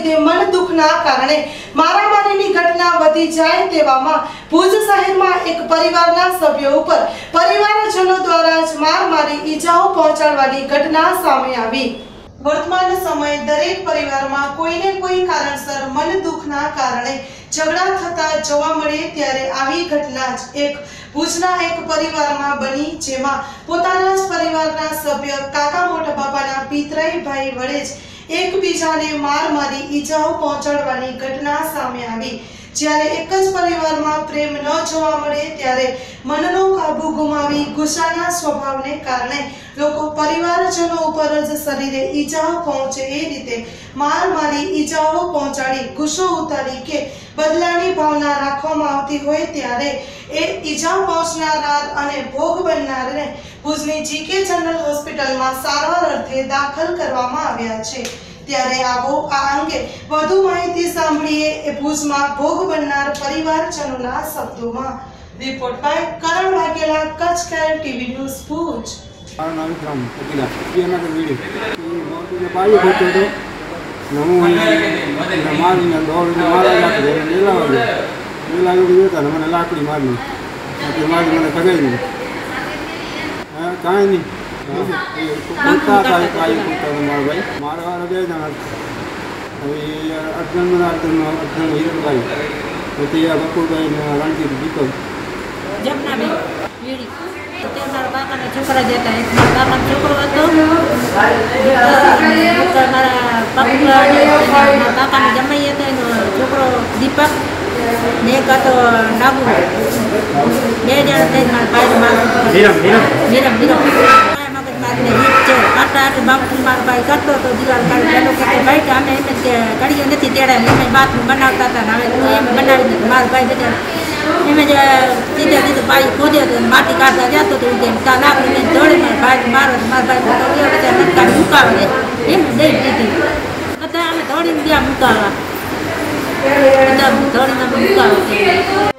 લીધે મન દુઃખના કારણે મારામારીની ઘટના વધી જાય તેવામાં ભુજ શહેરમાં એક પરિવારના સભ્યો ઉપર પરિવારજનો દ્વારા જ માર મારી ઈજાઓ પહોંચાડવાની ઘટના સામે આવી। वर्तमान समय दरेक परिवार में कोई ने कोई कारणसर मन दुखना कारणे झगड़ा थता जोवा मळे त्यारे आवी घटना ज एक भुजना एक परिवार में बनी जेमा पोताना ज परिवारना सभ्य काका मोटा बापाना पितराई भाई वडे ज एकबीजाने मार मारी ईजाओ पहोंचाडवानी घटना सामे आवी। જ્યારે એક જ પરિવારમાં પ્રેમ ન જોવા મળે ત્યારે મનનો કાબુ ગુમાવી ગુસ્સાના સ્વભાવને કારણે લોકો પરિવારજનો ઉપર જ શરીરે ઈજાઓ પહોંચે એ રીતે માર મારી ઈજાઓ પહોંચાડી ગુસ્સો ઉતારી કે બદલાની ભાવના રાખવામાં આવતી હોય ત્યારે એ ઈજા પહોંચનાર અને ભોગ બનનારને ભુજની જીકે જનરલ હોસ્પિટલમાં સારવાર અર્થે દાખલ કરવામાં આવ્યા છે। ત્યારે આવો આ અંગે વધુ માહિતી સાંભળીએ એ ભુજમાં ભોગ બનનાર પરિવારજનોના શબ્દોમાં। Report by Karan Vaghela, Kutch care TV news Bhuj. छोकरा देता है काका छोकरो હતો મારા કાકાને જમાઈ હતો એનો છોકરો દીપક ને એક હતો નાગુ બે જણા થઈને મારા ભાઈ નીરમ મગજમારીને રીત છે આટલા બાપુ મારો ભાઈ કરતો હતો દિવાલ કાઢી પેલો કે ભાઈ કે અમે એને કડીઓ નથી તેડાય એમ બાથરૂમ બનાવતા હતા હવે હું એમ બનાવી દીધું મારો ભાઈ બધા એમ જ સીધે ભાઈ ખોદ્યો હતો માટી કાઢતા જતો હતો એમ ત્યાં લાકડી મેં દોડે મારા ભાઈ બધા નટકાડી મુકાવે એમ દઈ દીધી બધા અમે દોડીને ગયા મુકાવા બધા દોડીને મુકાવે